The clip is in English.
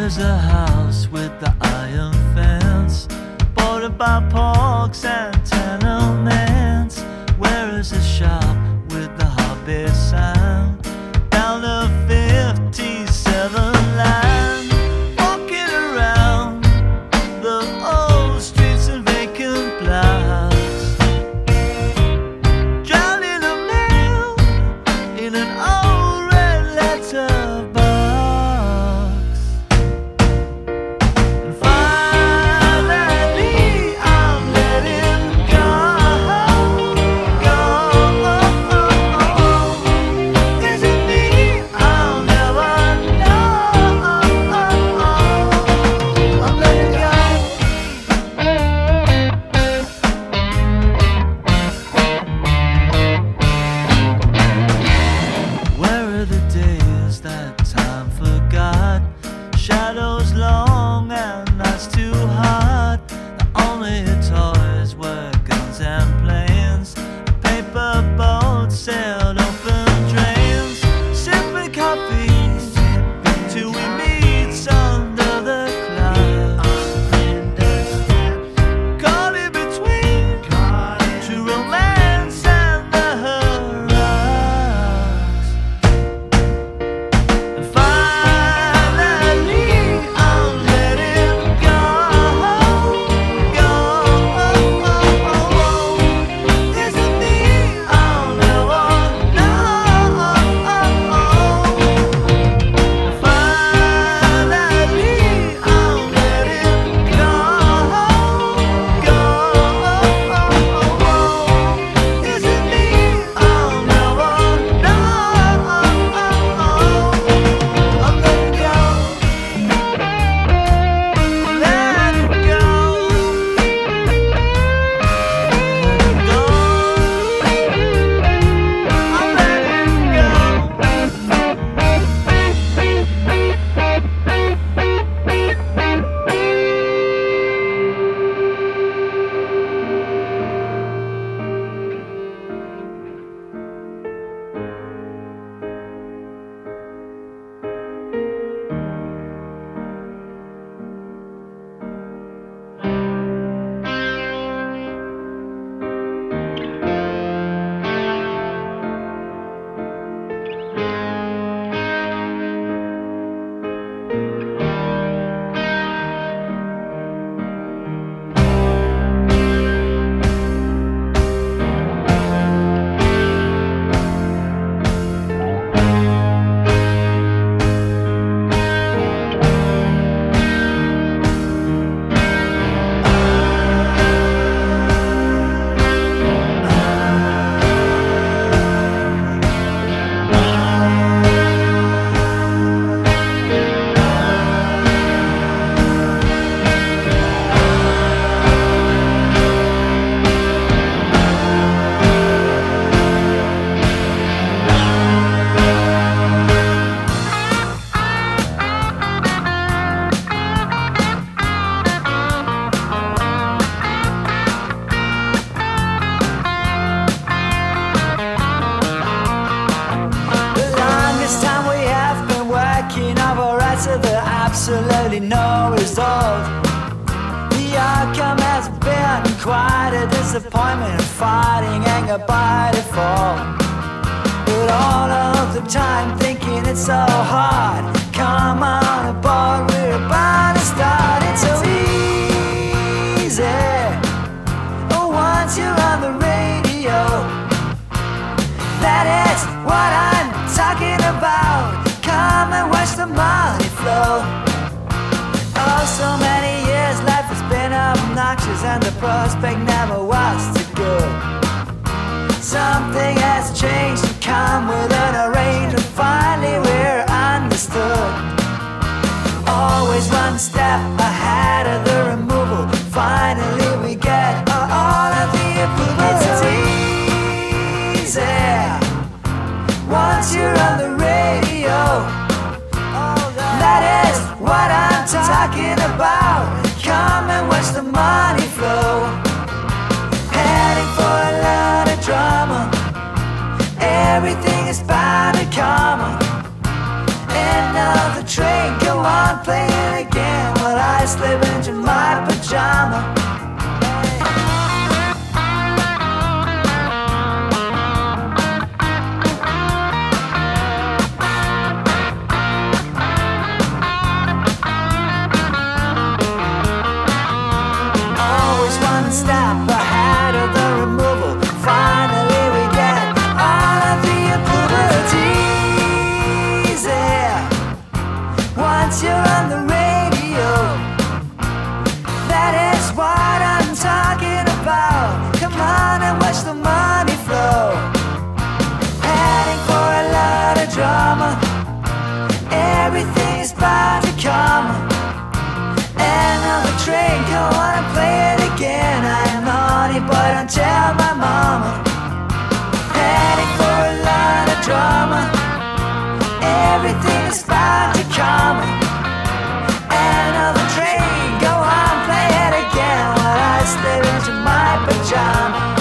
Where's the house with the iron fence, bordered by parks and tenements? Where is the shop with the hobby sign, down the 57 line? Walking around the old streets and vacant blocks, drowning a mail in an old red letter box. And finally I'm letting go. Is it me? I'll never know. I'm letting go. Where are the days that time forgot? Shadows long and nights too hot. The only toys were guns and planes. Paper boats sailed open drains. Sipping coffee till we meet under the clouds. Caught in between true romance and the rocks. And finally I'm letting go. Is it me? I'll never know. Finally I'm letting go. Is it me? I'll never know. I'm letting go. Let it go. I'm letting go. The longest time we have been working over right to the absolutely no result. The outcome has been quite a disappointment, fighting anger by default. But all of the time thinking it's so hard. Come on aboard, we're about to start. It's so easy once you're on the radio. That is what I'm talking about. Come and watch the money flow. Oh, so many years life has been obnoxious, and the prospect never was too good. Something has changed and come with an arrangement. Finally we're understood. Always one step ahead of the removal. Finally we get all of the approval. It's so easy once you're on the radio. That is what I'm talking about. Come and watch the money flow. Heading for a lot of drama. Everything is bound to come. End of the train, go on playing again. once you're on the radio. That is what I'm talking about. Come on and watch the money flow. Heading for a lot of drama. Everything is bound to come. Another train, come on and play it again. I am naughty, but don't tell my mama. Heading for a lot of drama. Everything is bound to come. Another train, go on, play it again while I slip into my pajamas.